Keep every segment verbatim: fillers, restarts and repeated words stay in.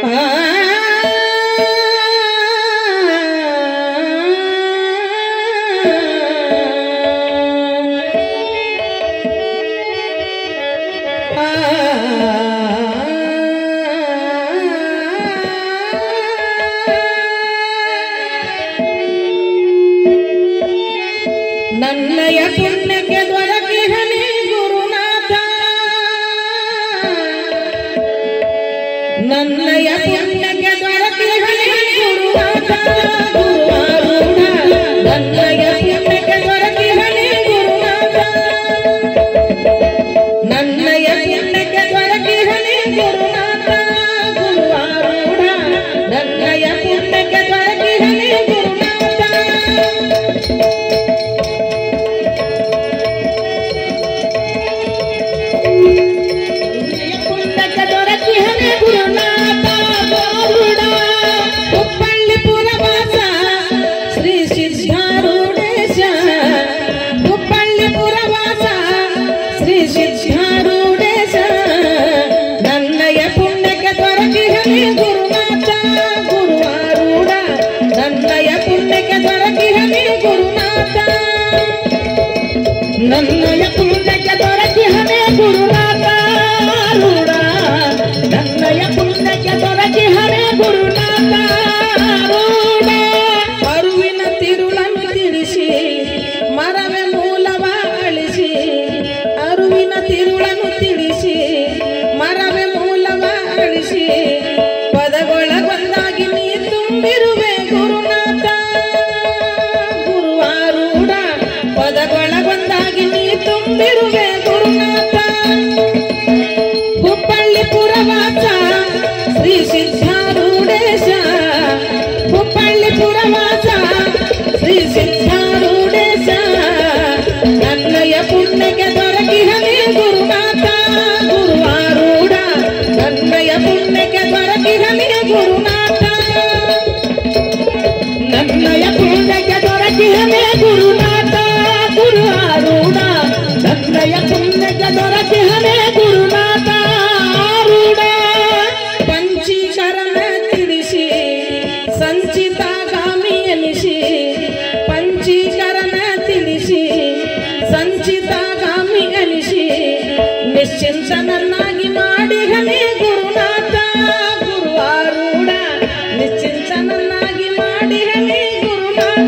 ನನ್ನಯ ಪುಣ್ಯಕ್ಕೆ ದೊರಕಿಹನೆ ಗುರುನಾಥ ನನ್ನಯ ಪುಣ್ಯಕ್ಕೆ ದೊರಕಿಹನೆ ಗುರುನಾಥ ಗುರುವಾರೂಢ ನನ್ನಯ ಪುಣ್ಯಕ್ಕೆ ದೊರಕಿಹನೆ ಗುರುನಾಥ ನನ್ನಯ ಪುಣ್ಯಕ್ಕೆ ದೊರಕಿಹನೆ ಗುರುನಾಥ ಗುರುವಾರೂಢ ನನ್ನಯ ಪುಣ್ಯಕ್ಕೆ ದೊರಕಿಹನೆ ಗುರುನಾಥ ಗುರುನಾಥ ಗುರುವಾರೂಢ ನನ್ನಯ ಪುಣ್ಯಕ್ಕೆ ದೊರಕಿಹನೆ ಗುರುನಾಥ ನನ್ನಯ ಪುಣ್ಯಕ್ಕೆ ದೊರಕಿಹನೆ ಗುರುನಾಥ ರೂಢ ನನ್ನಯ ಪುಣ್ಯಕ್ಕೆ ದೊರಕಿಹನೆ ಗುರುನಾಥ ರೂಢ ಅರುವಿನ ತಿರುಳನ್ನು ತಿಳಿಸಿ ಮರವೆ ಮೂಲವ ಅಳಿಸಿ ಅರುವಿನ ತಿರುಳನ್ನು ತಿಳಿಸಿ ಮರವೆ ಮೂಲವ ಅಳಿಸಿ ಪದಗೊಳಗೊಂದಾಗಿ ನೀ ತುಂಬಿರುವೆ ಗುರುನಾಥ ಗುರುವಾರೂಢ ಪದಗೊಳಗೊಂದಾಗಿ ನೀ ತುಂಬಿರುವೆ ಗುರುನಾಥ ಹುಬ್ಬಳ್ಳಿ ಪುರವಾಸ ಶ್ರೀ ಸಿದ್ಧಾರೂಢೇಶ ಹುಬ್ಬಳ್ಳಿ ಪುರವಾಸ ಶ್ರೀ ಸಿದ್ಧಾರೂಢೇಶ ನನ್ನಯ ಪುಣ್ಯಕ್ಕೆ ದೊರಕಿಹನೆ ಗುರುನಾಥ ಗುರುವಾರೂಢ ನನ್ನಯ ಪುಣ್ಯಕ್ಕೆ ದೊರಕಿಹನೆ ಗುರುನಾಥ ನನ್ನಯ ಪುಣ್ಯಕ್ಕೆ ದೊರಕಿಹನೆ ಗುರುನಾಥ ಗುರುವಾರೂಢ ನನ್ನಯ ಪುಣ್ಯಕ್ಕೆ ದೊರಕಿಹನೆ ಗುರುನಾಥ ರೂಢ ಪಂಚೀಕರಣ ತಿಳಿಸಿ ಸಂಚಿತಾಗಾಮಿ ಎನಿಸಿ ಪಂಚೀಕರಣ ತಿಳಿಸಿ ಸಂಚಿತಾಗಾಮಿ ಎನಿಸಿ ನಿಶ್ಚಿಂತನನ್ನಾಗಿ ಮಾಡಿಹನೆ ಗುರುನಾಥ ಗುರುವಾರೂಢ ನಿಶ್ಚಿಂತನನ್ನಾಗಿ ಮಾಡಿಹನೆ ಗುರುನಾಥ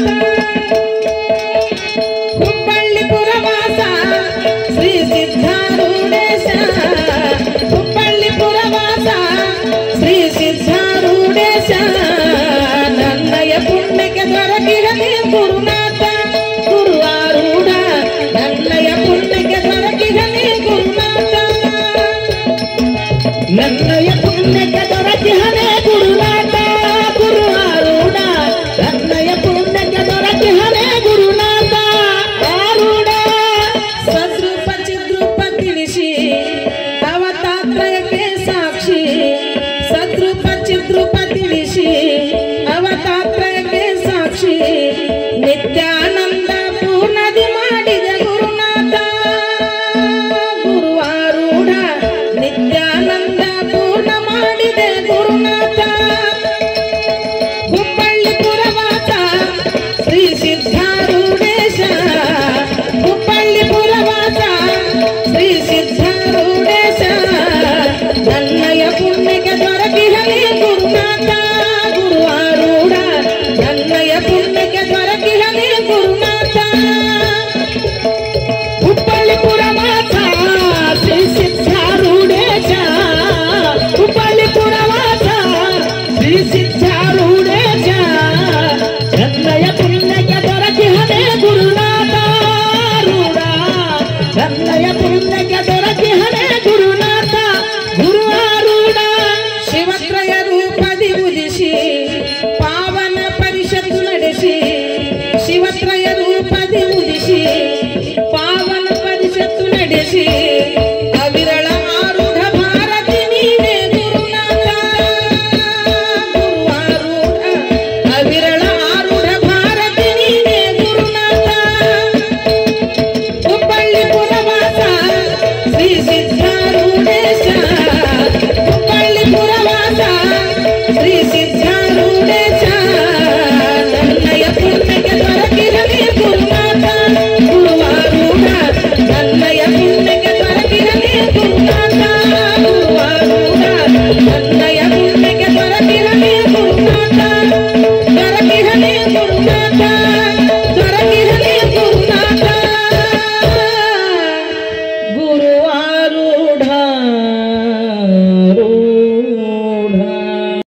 ಹುಬ್ಬಳ್ಳಿ ಪುರವಾಸ ಶ್ರೀ ಸಿದ್ಧಾರೂಢೇಶ ಹುಬ್ಬಳ್ಳಿ ಪುರವಾಸ ಶ್ರೀ ಸಿದ್ಧಾರೂಢೇಶ ನನ್ನಯ ಪುಣ್ಯಕ್ಕೆ ದೊರಕಿಹನೆ ಗುರುನಾಥ ಗುರುವಾರೂಢ ನನ್ನಯ ಪುಣ್ಯಕ್ಕೆ ದೊರಕಿಹನೆ ಗುರುನಾಥ ನನ್ನ